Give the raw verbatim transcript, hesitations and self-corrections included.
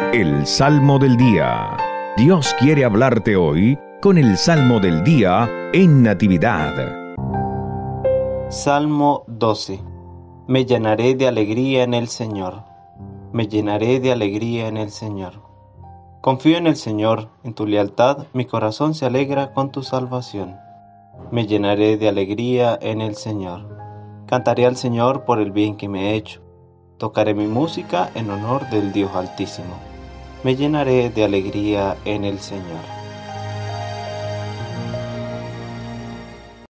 El Salmo del Día. Dios quiere hablarte hoy con el Salmo del Día en Natividad. Salmo doce. Me llenaré de alegría en el Señor. Me llenaré de alegría en el Señor. Confío en el Señor, en tu lealtad mi corazón se alegra con tu salvación. Me llenaré de alegría en el Señor. Cantaré al Señor por el bien que me ha hecho. Tocaré mi música en honor del Dios Altísimo. Me llenaré de alegría en el Señor.